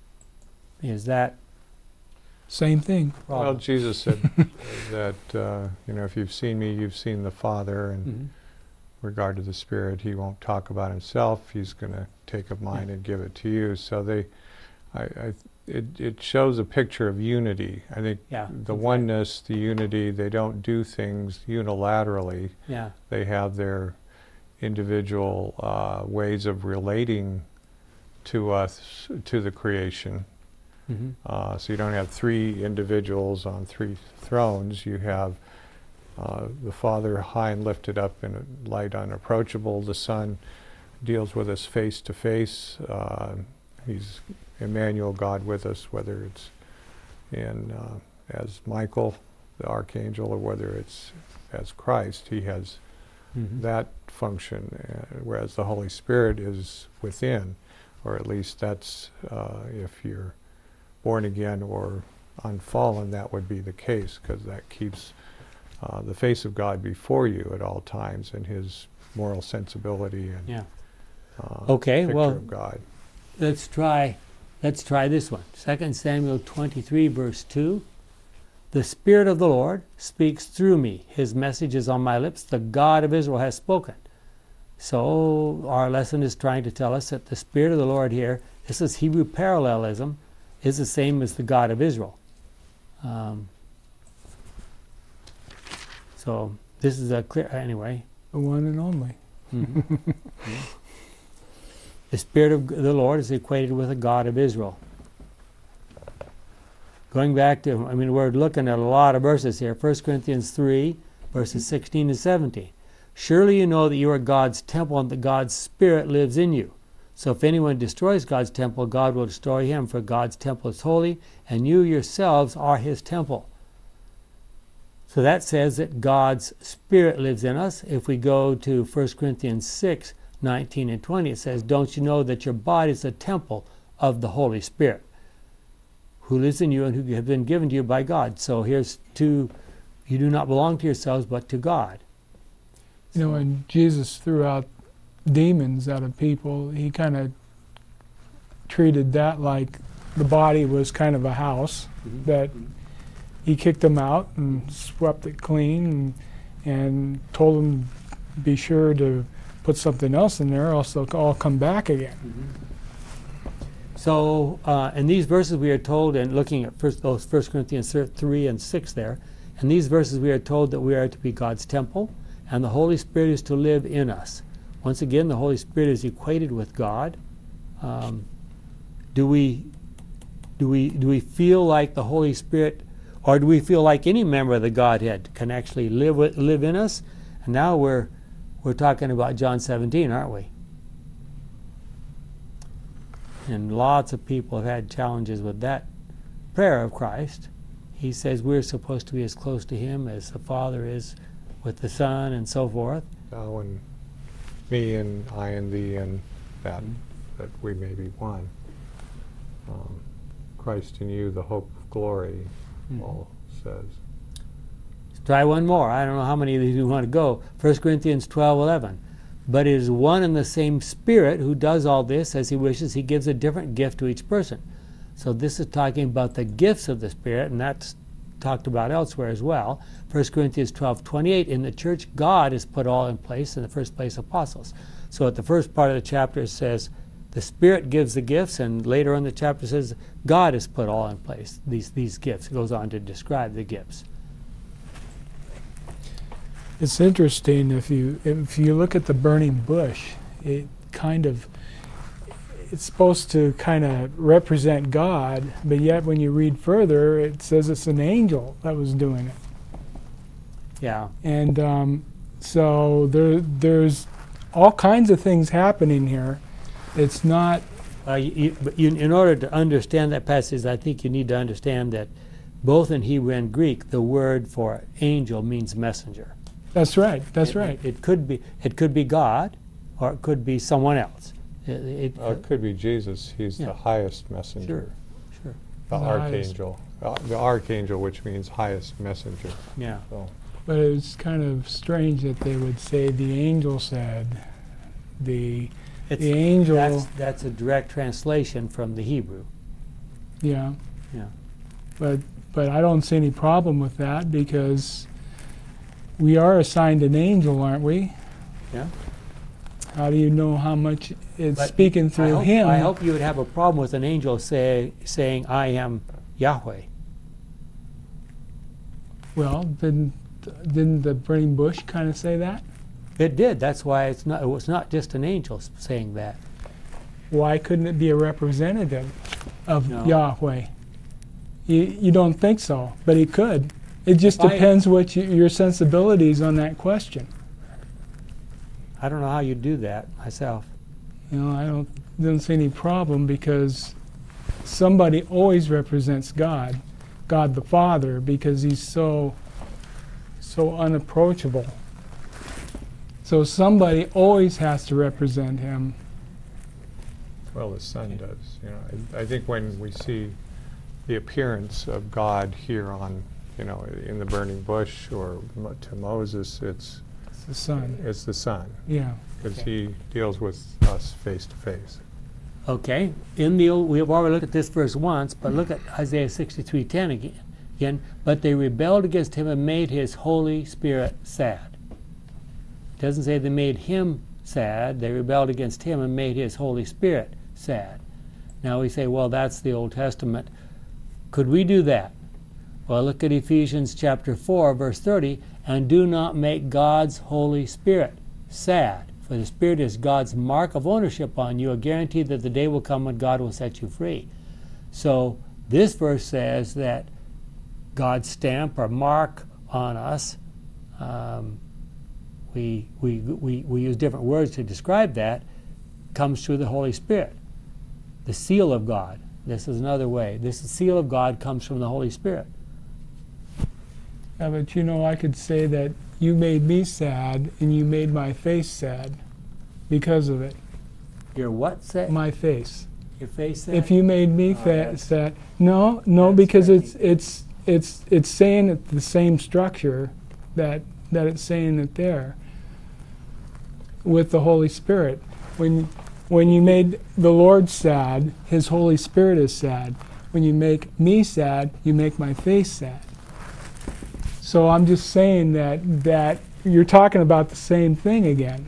Is that Same thing. Well, problem? Jesus said that, uh, you know, if you've seen me, you've seen the Father, and Mhm. regard to the Spirit, he won't talk about himself. He's going to take of mine and give it to you. So they, I, I, it, it shows a picture of unity. I think Yeah, the exactly. oneness, the unity, they don't do things unilaterally. Yeah. They have their individual uh, ways of relating to us, to the creation. Mm-hmm. Uh, so you don't have three individuals on three thrones. You have uh, the Father high and lifted up in a light unapproachable. The Son deals with us face to face. Uh, He's Emmanuel, God with us, whether it's in uh, as Michael, the archangel, or whether it's as Christ. He has Mm-hmm. that function, uh, whereas the Holy Spirit is within, or at least that's uh, if you're born again or unfallen, that would be the case, because that keeps uh, the face of God before you at all times, and his moral sensibility and Yeah. uh, Okay, picture well, of God. Let's try, let's try this one. Second Samuel twenty-three, verse two. The Spirit of the Lord speaks through me. His message is on my lips. The God of Israel has spoken. So our lesson is trying to tell us that the Spirit of the Lord here, this is Hebrew parallelism, is the same as the God of Israel. Um, so this is a clear, anyway. The one and only. Mhm. Yeah. The Spirit of the Lord is equated with the God of Israel. Going back to, I mean, we're looking at a lot of verses here. First Corinthians three, verses sixteen to seventeen. Surely you know that you are God's temple and that God's Spirit lives in you. So if anyone destroys God's temple, God will destroy him, for God's temple is holy, and you yourselves are his temple. So that says that God's Spirit lives in us. If we go to First Corinthians six, nineteen and twenty, it says, don't you know that your body is a temple of the Holy Spirit, who lives in you and who have been given to you by God? So here's two, you do not belong to yourselves, but to God. You know, when Jesus threw out demons out of people, he kind of treated that like the body was kind of a house, Mhm. that he kicked them out and swept it clean, and, and told them be sure to put something else in there, else they'll all come back again. So uh, in these verses we are told, and looking at first, those First Corinthians three and six there, in these verses we are told that we are to be God's temple, and the Holy Spirit is to live in us. Once again, the Holy Spirit is equated with God. Um, do we do we do we feel like the Holy Spirit, or do we feel like any member of the Godhead can actually live with, live in us? And now we're we're talking about John seventeen, aren't we? And lots of people have had challenges with that prayer of Christ. He says we're supposed to be as close to him as the Father is with the Son, and so forth. Thou and me and I and thee, and that, Mhm. that we may be one. Um, Christ in you, the hope of glory, Mhm. Paul says. Let's try one more. I don't know how many of these you want to go. First Corinthians twelve eleven. But it is one and the same Spirit who does all this as he wishes. He gives a different gift to each person. So this is talking about the gifts of the Spirit, and that's talked about elsewhere as well. First Corinthians twelve twenty-eight, in the church God has put all in place, in the first place apostles. So at the first part of the chapter it says the Spirit gives the gifts, and later on the chapter says God has put all in place, these, these gifts. It goes on to describe the gifts. It's interesting if you if you look at the burning bush, it kind of it's supposed to kind of represent God, but yet when you read further, it says it's an angel that was doing it. Yeah. And um, so there there's all kinds of things happening here. It's not. Uh, you, you, but you, in order to understand that passage, I think you need to understand that both in Hebrew and Greek, the word for angel means messenger. That's right. That's it, right. It, it could be it could be God, or it could be someone else. It, it, Uh, it could be Jesus. He's Yeah. the highest messenger. Sure, sure. The, The archangel. Uh, the archangel, which means highest messenger. Yeah. So, But it's kind of strange that they would say the angel said. The It's, the angel. That's, that's a direct translation from the Hebrew. Yeah. Yeah. But but I don't see any problem with that because we are assigned an angel, aren't we? Yeah. How do you know how much it's But speaking I through hope, him? I hope you would have a problem with an angel say, saying, "I am Yahweh." Well, didn't didn't the burning bush kind of say that? It did. That's why it's not. It was not just an angel saying that. Why couldn't it be a representative of No. Yahweh? You, you don't think so, but he could. It just If I- depends what you, your sensibilities on that question. I don't know how you do that myself. You know, I don't don't see any problem because somebody always represents God, God the Father, because he's so so unapproachable. So somebody always has to represent him. well, the Son does. You know, I, I think when we see the appearance of God here on, you know, in the burning bush or mo- to Moses, it's It's the Son. it's the Son, Yeah. because Okay. he deals with us face to face. Okay. In the old, we have already looked at this verse once, but look at Isaiah sixty-three ten again. Again, but they rebelled against him and made his Holy Spirit sad. It doesn't say they made him sad. They rebelled against him and made his Holy Spirit sad. Now we say, well, that's the Old Testament. Could we do that? Well, look at Ephesians chapter four, verse thirty, and do not make God's Holy Spirit sad. For the Spirit is God's mark of ownership on you, a guarantee that the day will come when God will set you free. So this verse says that God's stamp or mark on us, um, we, we, we, we use different words to describe that, comes through the Holy Spirit. The seal of God. This is another way. This seal of God comes from the Holy Spirit. Yeah, but you know, I could say that you made me sad and you made my face sad because of it. Your what sad? My face. Your face sad? If you made me Oh, fa- that's- sad, no, no, that's because very it's it's it's it's saying it the same structure that that it's saying it there with the Holy Spirit. When when you made the Lord sad, His Holy Spirit is sad. When you make me sad, you make my face sad. So I'm just saying that that you're talking about the same thing again.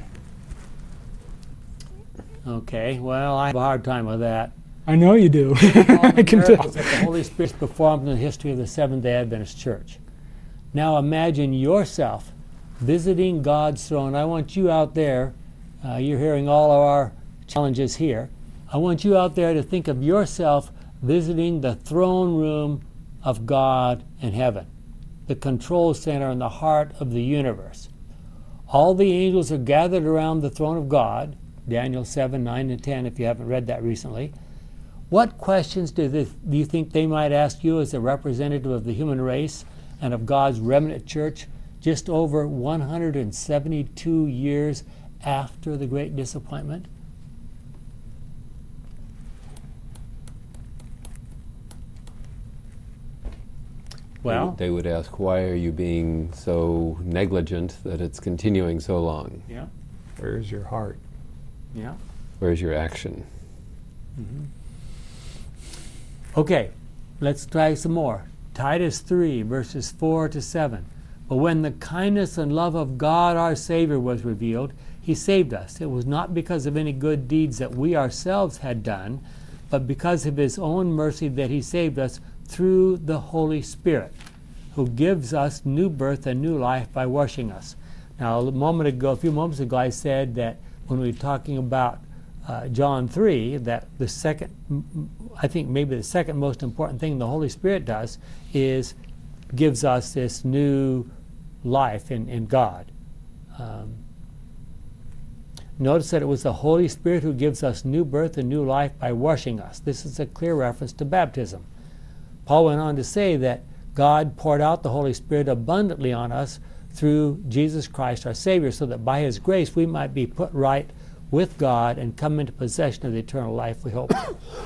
Okay, well, I have a hard time with that. I know you do. All I the can miracles tell. that the Holy Spirit performed in the history of the Seventh-day Adventist Church. Now imagine yourself visiting God's throne. I want you out there, uh, you're hearing all of our challenges here. I want you out there to think of yourself visiting the throne room of God in heaven, the control center in the heart of the universe. All the angels are gathered around the throne of God, Daniel seven, nine, and ten, if you haven't read that recently. What questions do, they, do you think they might ask you as a representative of the human race and of God's remnant church just over one hundred seventy-two years after the Great Disappointment? Well, they would ask, why are you being so negligent that it's continuing so long? yeah, Where's your heart? yeah. Where's your action? Okay, let's try some more. Titus three, verses four to seven. But when the kindness and love of God our Savior was revealed, He saved us. It was not because of any good deeds that we ourselves had done, but because of His own mercy that He saved us through the Holy Spirit, who gives us new birth and new life by washing us. Now, a moment ago, a few moments ago, I said that when we were talking about uh, John three, that the second, I think maybe the second most important thing the Holy Spirit does is gives us this new life in, in God. Um, notice that it was the Holy Spirit who gives us new birth and new life by washing us. This is a clear reference to baptism. Paul went on to say that God poured out the Holy Spirit abundantly on us through Jesus Christ our Savior, so that by His grace we might be put right with God and come into possession of the eternal life we hope.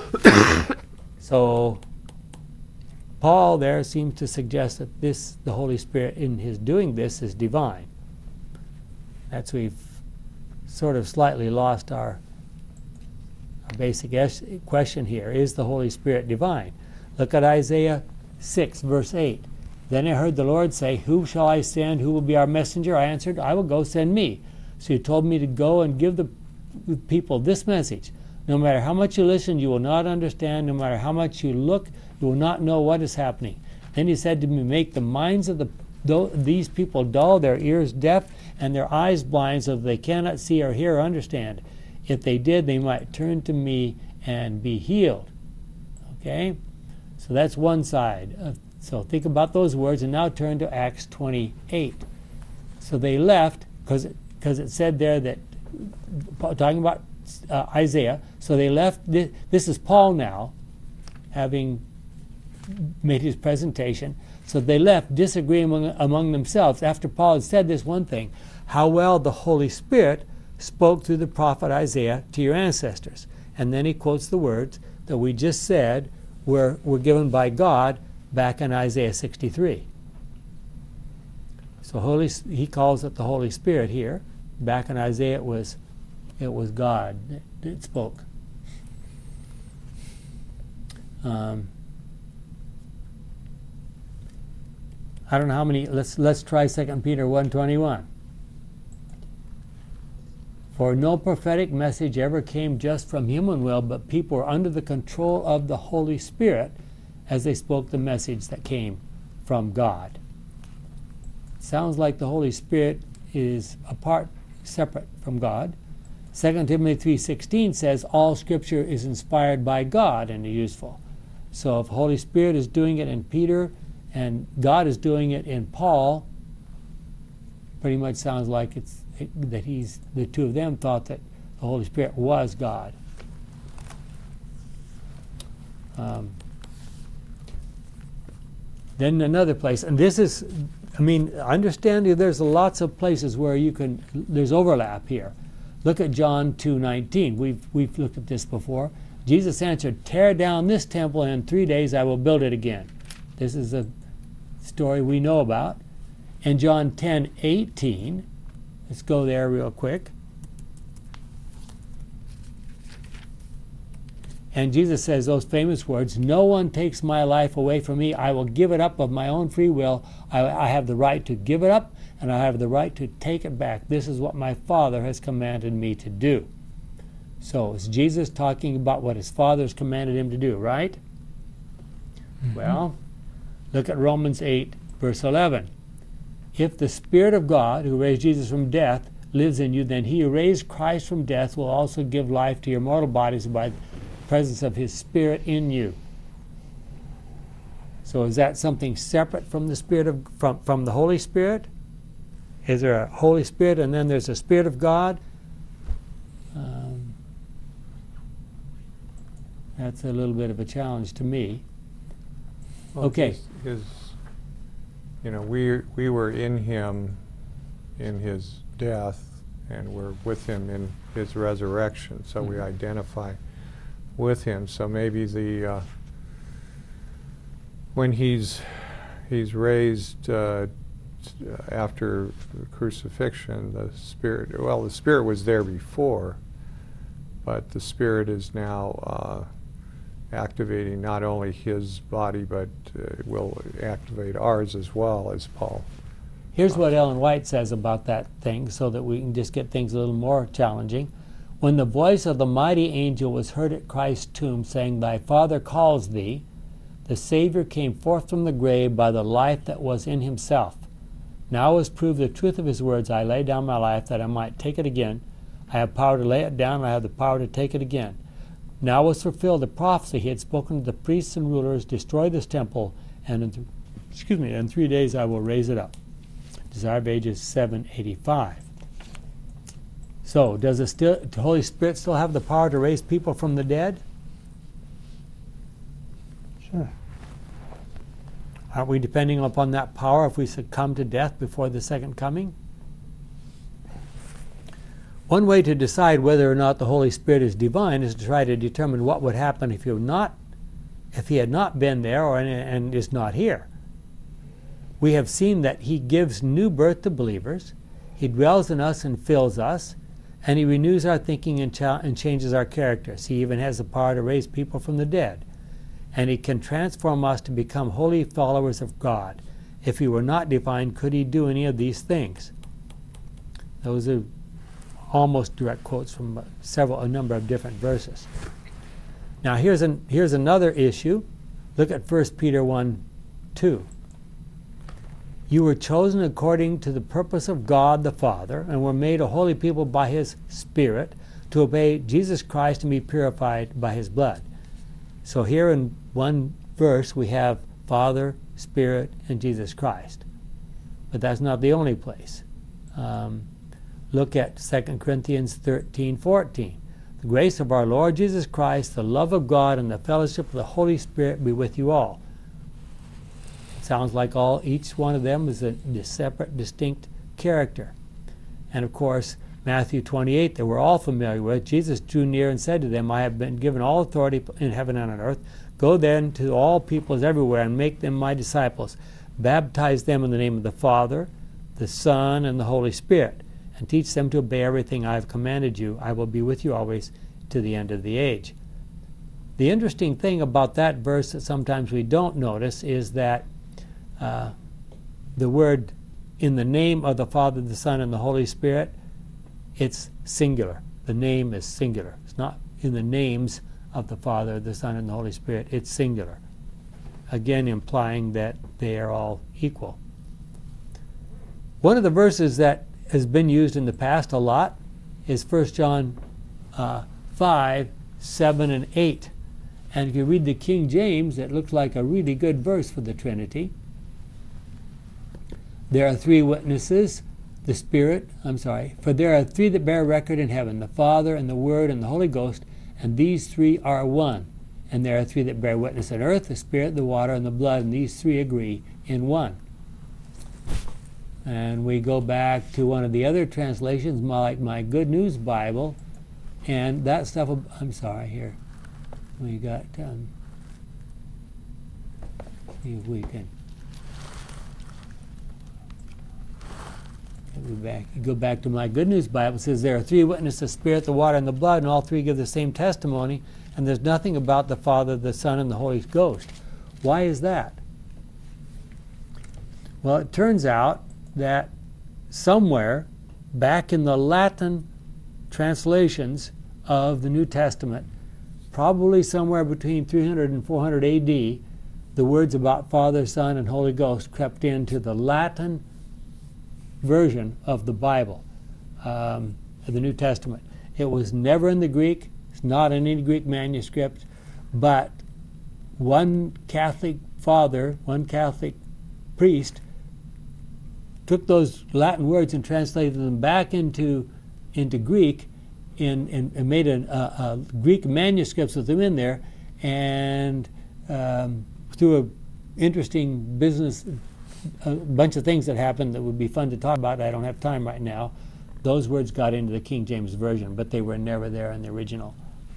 So Paul there seems to suggest that this, the Holy Spirit in his doing this, is divine. That's we've sort of slightly lost our, our basic es- question here. Is the Holy Spirit divine? Look at Isaiah six, verse eight. Then I heard the Lord say, who shall I send? Who will be our messenger? I answered, I will go, send me. So He told me to go and give the people this message. No matter how much you listen, you will not understand. No matter how much you look, you will not know what is happening. Then He said to me, make the minds of the these people dull, their ears deaf, and their eyes blind, so that they cannot see or hear or understand. If they did, they might turn to me and be healed. Okay? So that's one side. Uh, so think about those words, and now turn to Acts twenty-eight. So they left, because because it said there that, talking about uh, Isaiah, so they left, this, this is Paul now, having made his presentation. So they left disagreeing among, among themselves after Paul had said this one thing, how well the Holy Spirit spoke through the prophet Isaiah to your ancestors. And then he quotes the words that we just said were, were given by God back in Isaiah sixty-three. So Holy, he calls it the Holy Spirit here. Back in Isaiah it was, it was God that, that spoke. Um, I don't know how many, let's, let's try Second Peter one twenty-one. For no prophetic message ever came just from human will, but people were under the control of the Holy Spirit as they spoke the message that came from God. Sounds like the Holy Spirit is apart, separate from God. Second Timothy three sixteen says all Scripture is inspired by God and useful. So if the Holy Spirit is doing it in Peter and God is doing it in Paul, pretty much sounds like it's it, that he's the two of them thought that the Holy Spirit was God. Um, then another place, and this is, I mean, understand there's lots of places where you can, there's overlap here. Look at John two nineteen. We've we've looked at this before. Jesus answered, tear down this temple, and in three days I will build it again. This is a story we know about. And John ten eighteen, let's go there real quick. And Jesus says those famous words, no one takes my life away from me. I will give it up of my own free will. I, I have the right to give it up, and I have the right to take it back. This is what my Father has commanded me to do. So is Jesus talking about what his Father has commanded him to do, right? Mm-hmm. Well, look at Romans eight, verse eleven. If the Spirit of God, who raised Jesus from death, lives in you, then he who raised Christ from death will also give life to your mortal bodies by the presence of his Spirit in you. So is that something separate from the Spirit of from, from the Holy Spirit? Is there a Holy Spirit and then there's a Spirit of God? Um, that's a little bit of a challenge to me. Well, okay. His, his, you know, we we were in him in his death, and we're with him in his resurrection. So mm-hmm. we identify with him. So maybe the uh, when he's he's raised uh, after the crucifixion, the Spirit. Well, the Spirit was there before, but the Spirit is now uh, activating not only his body, but uh, will activate ours as well, as Paul. Here's what Ellen White says about that thing, so that we can just get things a little more challenging. When the voice of the mighty angel was heard at Christ's tomb, saying, "Thy Father calls thee," the Savior came forth from the grave by the life that was in himself. Now is proved the truth of his words, I lay down my life that I might take it again. I have power to lay it down, and I have the power to take it again. Now was fulfilled the prophecy he had spoken to the priests and rulers, destroy this temple, and in th- excuse me, in three days I will raise it up. Desire of Ages seven eighty-five. So, does the, still, the Holy Spirit still have the power to raise people from the dead? Sure. Aren't we depending upon that power if we succumb to death before the second coming? One way to decide whether or not the Holy Spirit is divine is to try to determine what would happen if he had not, if he had not been there or, and is not here. We have seen that he gives new birth to believers, he dwells in us and fills us, and he renews our thinking and, cha- and changes our characters. He even has the power to raise people from the dead. And he can transform us to become holy followers of God. If he were not divine, could he do any of these things? Those are almost direct quotes from several, a number of different verses. Now here's, an, here's another issue. Look at First Peter one two. You were chosen according to the purpose of God the Father, and were made a holy people by his Spirit, to obey Jesus Christ and be purified by his blood. So here in one verse we have Father, Spirit, and Jesus Christ. But that's not the only place. Um, look at Second Corinthians thirteen fourteen. The grace of our Lord Jesus Christ, the love of God, and the fellowship of the Holy Spirit be with you all. Sounds like all each one of them is a, a separate, distinct character. And of course, Matthew twenty-eight, that we're all familiar with, Jesus drew near and said to them, I have been given all authority in heaven and on earth. Go then to all peoples everywhere and make them my disciples. Baptize them in the name of the Father, the Son, and the Holy Spirit, and teach them to obey everything I have commanded you. I will be with you always to the end of the age. The interesting thing about that verse that sometimes we don't notice is that uh, the word in the name of the Father, the Son, and the Holy Spirit, it's singular. The name is singular. It's not in the names of the Father, the Son, and the Holy Spirit. It's singular. Again, implying that they are all equal. One of the verses that has been used in the past a lot is First John uh, five, seven, and eight. And if you read the King James, it looks like a really good verse for the Trinity. There are three witnesses, the Spirit, I'm sorry, for there are three that bear record in heaven, the Father, and the Word, and the Holy Ghost, and these three are one. And there are three that bear witness on earth, the Spirit, the water, and the blood, and these three agree in one. And we go back to one of the other translations, like my Good News Bible, and that stuff, I'm sorry, here. We got, um, see if we can go back, go back to my Good News Bible. It says there are three witnesses, the Spirit, the water, and the blood, and all three give the same testimony, and there's nothing about the Father, the Son, and the Holy Ghost. Why is that? Well, it turns out that somewhere back in the Latin translations of the New Testament, probably somewhere between three hundred and four hundred A D, the words about Father, Son, and Holy Ghost crept into the Latin version of the Bible, um, of the New Testament. It was never in the Greek. It's not in any Greek manuscript, but one Catholic father, one Catholic priest, took those Latin words and translated them back into into Greek, in, in, and made a, a, a Greek manuscripts with them in there, and um, through an interesting business, a bunch of things that happened that would be fun to talk about. I don't have time right now. Those words got into the King James Version, but they were never there in the original.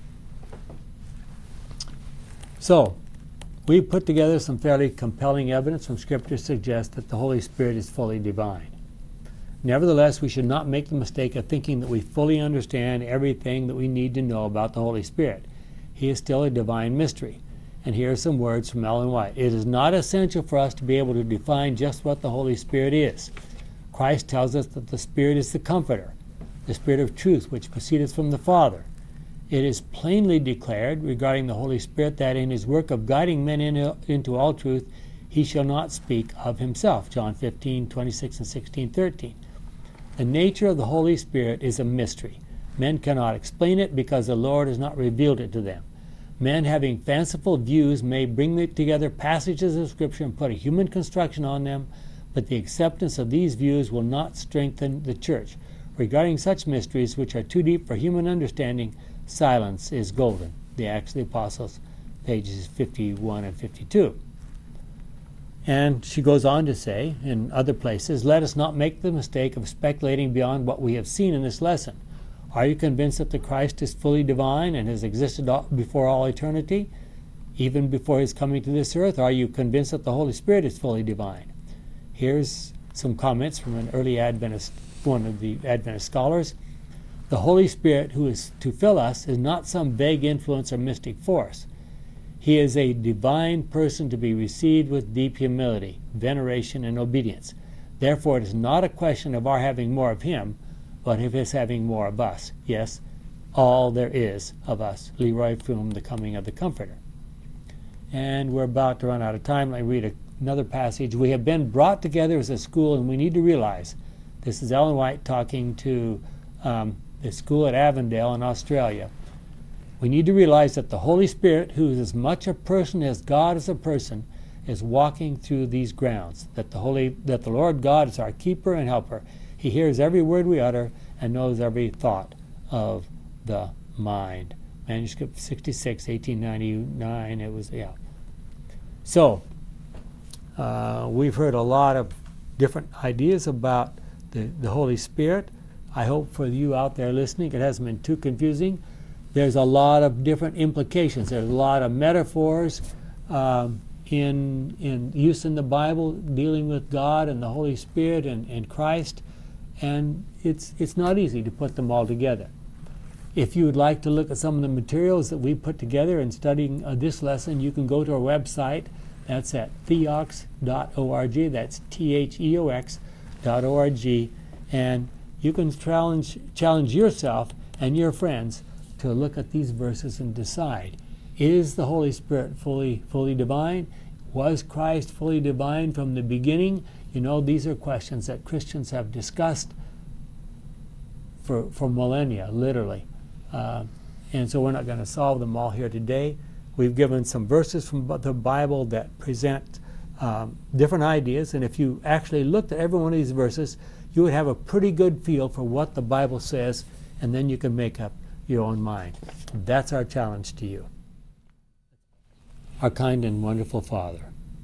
So, we put together some fairly compelling evidence from Scripture to suggest that the Holy Spirit is fully divine. Nevertheless, we should not make the mistake of thinking that we fully understand everything that we need to know about the Holy Spirit. He is still a divine mystery. And here are some words from Ellen White. It is not essential for us to be able to define just what the Holy Spirit is. Christ tells us that the Spirit is the Comforter, the Spirit of truth, which proceedeth from the Father. It is plainly declared regarding the Holy Spirit that in his work of guiding men into, into all truth, he shall not speak of himself. John fifteen, twenty-six and sixteen, thirteen. The nature of the Holy Spirit is a mystery. Men cannot explain it because the Lord has not revealed it to them. Men having fanciful views may bring together passages of Scripture and put a human construction on them, but the acceptance of these views will not strengthen the church. Regarding such mysteries which are too deep for human understanding, silence is golden. The Acts of the Apostles, pages fifty-one and fifty-two. And she goes on to say, in other places, let us not make the mistake of speculating beyond what we have seen in this lesson. Are you convinced that the Christ is fully divine and has existed before all eternity, even before his coming to this earth? Are you convinced that the Holy Spirit is fully divine? Here's some comments from an early Adventist, one of the Adventist scholars. The Holy Spirit who is to fill us is not some vague influence or mystic force. He is a divine person to be received with deep humility, veneration, and obedience. Therefore, it is not a question of our having more of him, but of his having more of us. Yes, all there is of us. Leroy Froom, The Coming of the Comforter. And we're about to run out of time. Let me read a, another passage. We have been brought together as a school, and we need to realize, this is Ellen White talking to um, the school at Avondale in Australia. We need to realize that the Holy Spirit, who is as much a person as God is a person, is walking through these grounds. That the Holy, that the Lord God is our keeper and helper. He hears every word we utter and knows every thought of the mind. Manuscript sixty-six, eighteen ninety-nine. It was, yeah. So, uh, we've heard a lot of different ideas about the, the Holy Spirit. I hope for you out there listening, it hasn't been too confusing. There's a lot of different implications. There's a lot of metaphors um, in in use in the Bible dealing with God and the Holy Spirit and, and Christ, and it's it's not easy to put them all together. If you would like to look at some of the materials that we put together in studying uh, this lesson, you can go to our website. That's at theox dot org. That's T H E O X dot O R G, and you can challenge challenge yourself and your friends to look at these verses and decide, is the Holy Spirit fully fully divine? Was Christ fully divine from the beginning? You know, these are questions that Christians have discussed for, for millennia, literally. Uh, and so we're not going to solve them all here today. We've given some verses from the Bible that present um, different ideas, and if you actually looked at every one of these verses, you would have a pretty good feel for what the Bible says, and then you can make up your own mind. That's our challenge to you. Our kind and wonderful Father,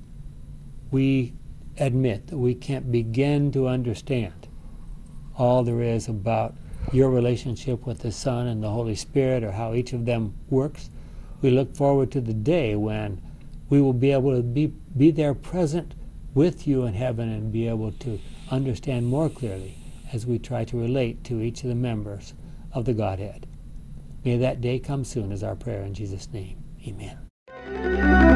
we admit that we can't begin to understand all there is about your relationship with the Son and the Holy Spirit, or how each of them works. We look forward to the day when we will be able to be, be there present with you in heaven and be able to understand more clearly as we try to relate to each of the members of the Godhead. May that day come soon is our prayer in Jesus' name. Amen.